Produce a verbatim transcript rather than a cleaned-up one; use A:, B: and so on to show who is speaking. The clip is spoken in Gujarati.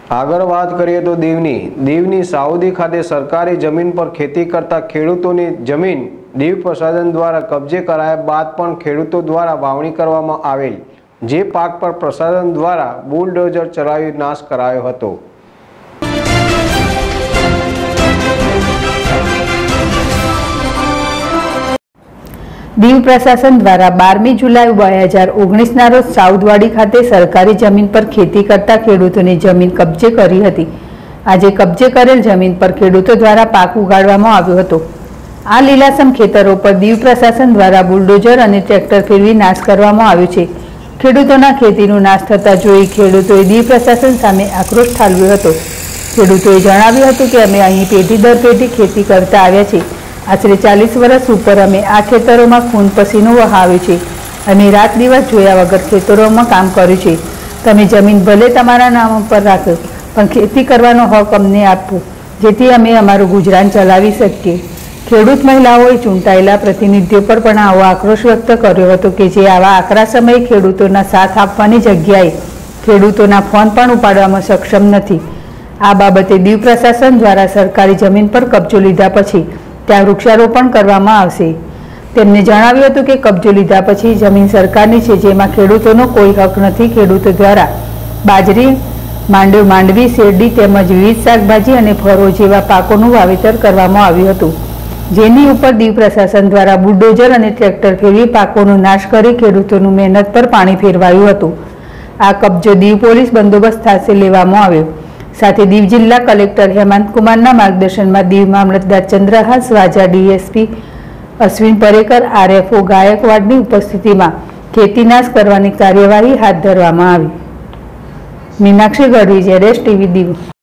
A: આગળ વાત કરીએ તો દીવની દીવની સાઉદી ખાતે સરકારી જમીન પર ખેતી કરતા ખેડૂતોની જમીન દીવ પ્રશાસન દ્વારા કબજે કરાયા બાદ પણ ખેડૂતો દ્વારા વાવણી કરવામાં આવેલ જે પાક પર પ્રશાસન દ્વારા બુલડોઝર ચલાવી નાશ કરાયો હતો।
B: દીવ પ્રશાસન દ્વારા બારમી જુલાઈ બે હજાર ઓગણીસના રોજ સાઉદવાડી ખાતે સરકારી જમીન પર ખેતી કરતા ખેડૂતોની જમીન કબજે કરી હતી। આજે કબજે કરેલ જમીન પર ખેડૂતો દ્વારા પાક ઉગાડવામાં આવ્યો હતો। આ લીલાસમ ખેતરો પર દીવ પ્રશાસન દ્વારા બુલડોઝર અને ટ્રેક્ટર ફેરવી નાશ કરવામાં આવ્યો છે। ખેડૂતોના ખેતીનો નાશ થતા જોઈ ખેડૂતોએ દીવ પ્રશાસન સામે આક્રોશ ઠાલવ્યો હતો। ખેડૂતોએ જણાવ્યું હતું કે અમે અહીં પેઢી દર પેઢી ખેતી કરતા આવ્યા છીએ। આશરે ચાલીસ વર્ષ ઉપર અમે આ ખેતરોમાં ખૂન પસીનો વહાવ્યો છે। અમે રાત દિવસ જોયા વગર ખેતરોમાં કામ કર્યું છે। તમે જમીન ભલે તમારા નામ પર રાખો પણ ખેતી કરવાનો હક અમને આપો જેથી અમે અમારું ગુજરાન ચલાવી શકીએ। ખેડૂત મહિલાઓએ ચૂંટાયેલા પ્રતિનિધિઓ પર પણ આવો આક્રોશ વ્યક્ત કર્યો હતો કે જે આવા આકરા સમયે ખેડૂતોના સાથ આપવાની જગ્યાએ ખેડૂતોના ફોન પણ ઉપાડવામાં સક્ષમ નથી। આ બાબતે દીવ પ્રશાસન દ્વારા સરકારી જમીન પર કબજો લીધા પછી ત્યાં વૃક્ષારોપણ કરવામાં આવશે। તેમને જણાવ્યું હતું કે કબજો લીધા પછી જમીન સરકારની છે જેમાં ખેડૂતોનો કોઈ હક નથી। ખેડૂતો દ્વારા બાજરી માંડવ માંડવી શેરડી તેમજ વિવિધ શાકભાજી અને ફળો જેવા પાકોનું વાવેતર કરવામાં આવ્યું હતું જેની ઉપર દીવ પ્રશાસન દ્વારા બુલડોઝર અને ટ્રેક્ટર ફેરવી પાકોનો નાશ કરી ખેડૂતોનું મહેનત પર પાણી ફેરવાયું હતું। આ કબજો દીવ પોલીસ બંદોબસ્ત સાથે લેવામાં આવ્યો। સાથે દીવ જિલ્લા કલેક્ટર હેમંત કુમારના માર્ગદર્શનમાં દીવ મામલતદાર ચંદ્રહાસ વાજા, ડીએસપી અશ્વિન પરેકર, આરએફઓ ગાયકવાડની ઉપસ્થિતિમાં ખેતી નાશ કરવાની કાર્યવાહી હાથ ધરવામાં આવી। મીનાક્ષી ગઢવી, જેડેશ ટીવી દીવ।